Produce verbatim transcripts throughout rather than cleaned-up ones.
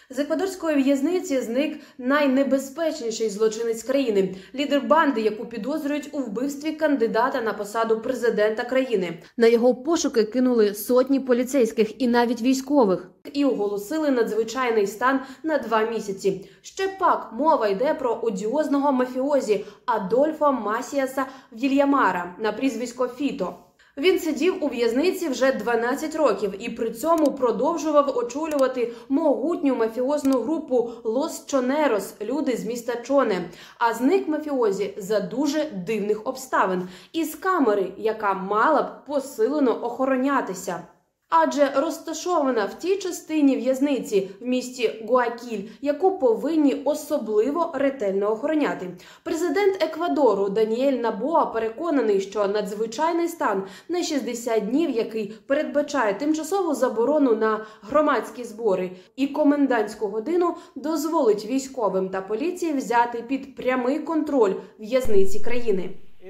З еквадорської в'язниці зник найнебезпечніший злочинець країни – лідер банди, яку підозрюють у вбивстві кандидата на посаду президента країни. На його пошуки кинули сотні поліцейських і навіть військових. І оголосили надзвичайний стан на два місяці. Ще пак мова йде про одіозного мафіозі Адольфо Масіаса Вільямара на прізвисько Фіто. Він сидів у в'язниці вже дванадцять років і при цьому продовжував очолювати могутню мафіозну групу «Лос Чонерос» – люди з міста Чоне. А зник мафіозі за дуже дивних обставин – із камери, яка мала б посилено охоронятися. Адже розташована в тій частині в'язниці в місті Гуакіль, яку повинні особливо ретельно охороняти. Президент Еквадору Даніель Набоа переконаний, що надзвичайний стан на шістдесят днів, який передбачає тимчасову заборону на громадські збори і комендантську годину, дозволить військовим та поліції взяти під прямий контроль в'язниці країни.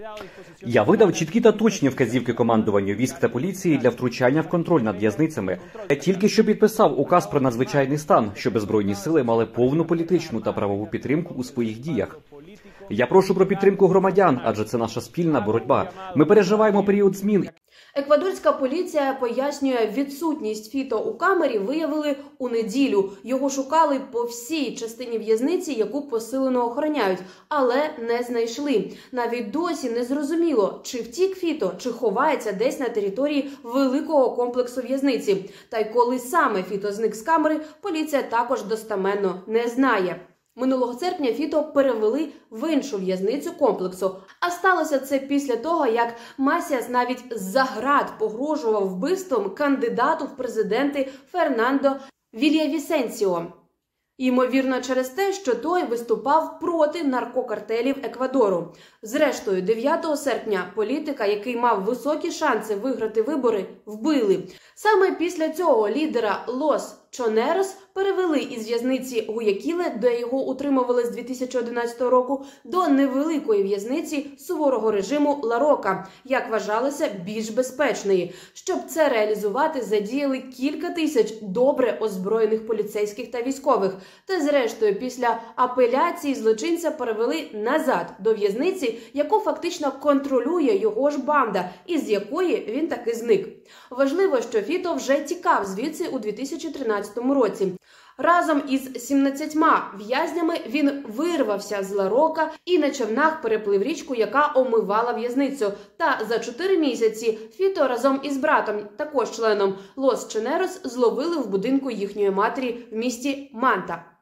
Я видав чіткі та точні вказівки командуванню військ та поліції для втручання в контроль над в'язницями. Я тільки що підписав указ про надзвичайний стан, щоб Збройні сили мали повну політичну та правову підтримку у своїх діях. Я прошу про підтримку громадян, адже це наша спільна боротьба. Ми переживаємо період змін. Еквадорська поліція пояснює, відсутність Фіто у камері виявили у неділю. Його шукали по всій частині в'язниці, яку посилено охороняють, але не знайшли. Навіть досі не зрозуміло, чи втік Фіто, чи ховається десь на території великого комплексу в'язниці. Та й коли саме Фіто зник з камери, поліція також достеменно не знає. Минулого серпня Фіто перевели в іншу в'язницю комплексу. А сталося це після того, як Масіас навіть з-за ґрат погрожував вбивством кандидату в президенти Фернандо Вільявісенсіо. Ймовірно, через те, що той виступав проти наркокартелів Еквадору. Зрештою, дев'ятого серпня політика, який мав високі шанси виграти вибори, вбили. Саме після цього лідера Лос Чонерос перевели із в'язниці Гуякіле, де його утримували з дві тисячі одинадцятого року, до невеликої в'язниці суворого режиму Ла-Рока, як вважалося, більш безпечної. Щоб це реалізувати, задіяли кілька тисяч добре озброєних поліцейських та військових. Та зрештою, після апеляції злочинця перевели назад до в'язниці, яку фактично контролює його ж банда, із якої він таки зник. Важливо, що Фіто вже тікав звідси у дві тисячі тринадцятому році. Разом із сімнадцятьма в'язнями він вирвався з Ла-Рока і на човнах переплив річку, яка омивала в'язницю. Та за чотири місяці Фіто разом із братом, також членом Лос Чонерос, зловили в будинку їхньої матері в місті Манта.